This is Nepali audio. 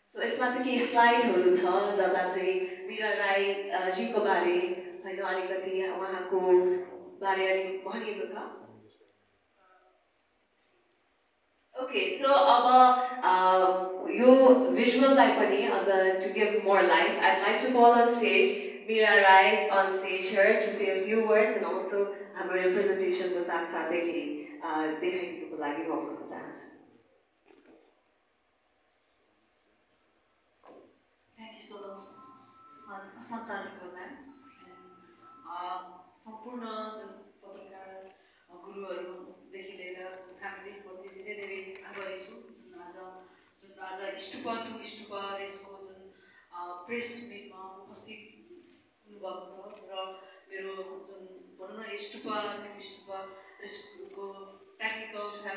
सो यसमा चाहिँ केही स्लाइडहरू छ जसलाई चाहिँ मीरा राई जीको बारे होइन अलिकति उहाँको बारे अलिक भनिएको छ। ओके सो अब यो भिजुअललाई पनि अझ to give more life I'd like to call on stage Meera Rai on stage here to say few words and also हाम्रो यो प्रेजेन्टेसनको साथसाथै केही देखाइदिनुको लागि म भन्न चाहन्छु। Thank you so much, Sanchalik सम्पूर्ण जुन पत्रकार गुरुहरूदेखि लिएर फ्यामिलीप्रति धेरै धेरै आभारी छु जुन आज स्टुपा टु स्टुपा रेसको जुन प्रेस मिटमा उपस्थित हुनुभएको छ र मेरो जुन भनौँ न स्टुपा टु स्टुपा रेसको टेक्निकल